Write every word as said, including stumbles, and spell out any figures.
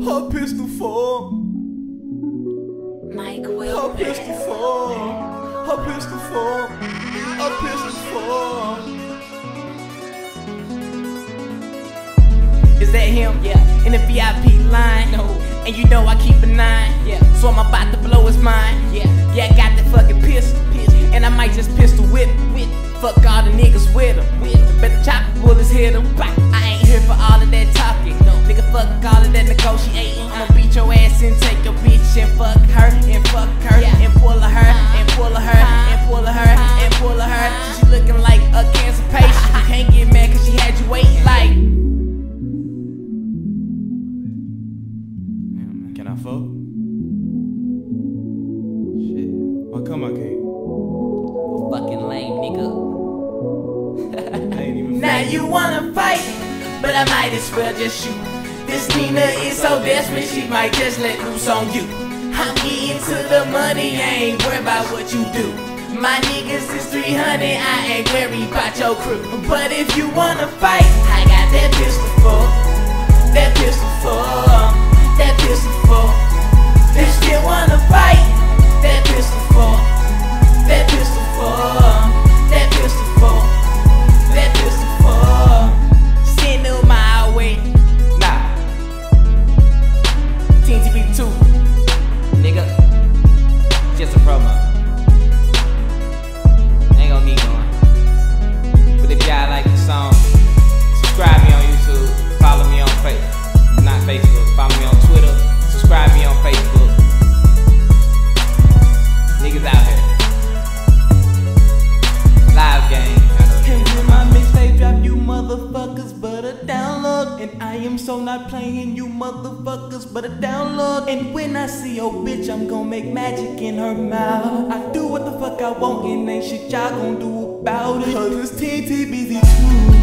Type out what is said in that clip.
Her pistol for. Mike Will. Her pistol for. Her pistol for. Her pistol for. Is that him? Yeah. In the V I P line? No. And you know I keep a nine. Yeah. So I'm about to blow his mind. Yeah. Yeah, I got that fucking pistol. Pistol. And I might just pistol whip. Whip. Fuck all the niggas with him. With him. Bet the chopper bullets hit him. I ain't here for all of that talking. No. Nigga, fuck all of that negotiating. I'ma beat your ass and take your bitch and fuck her and fuck her yeah. and pull her and pull her and pull her and pull her. She looking like a cancer patient. You can't get mad cause she had you waiting like. Can I fuck? Shit. Why come I can't? Fucking lame, nigga. I ain't even Now you wanna fight, but I might as well just shoot. This Nina is so desperate, she might just let loose on you. I'm getting to the money, I ain't worried about what you do. My niggas is three hundred, I ain't worried about your crew. But if you wanna fight, I got that pistol for, that pistol for, that pistol for. If you still wanna fight, that pistol for, that pistol for, that pistol for, that pistol for. Send them my way. Nah. T N T B two. Nigga. Just a promo. Ain't gon' need going. But if y'all like the song, subscribe me on YouTube. Follow me on Facebook. Not Facebook. Follow me on Twitter. Subscribe me on Facebook. Niggas out here. Live game. And when my mixtape drop, you motherfuckers better download. And I am so not playing, you motherfuckers better download. And when I see your bitch, I'm gon' make magic in her mouth. I do what the fuck I want and ain't shit y'all gon' do about it. Cause it's T N T B Z two.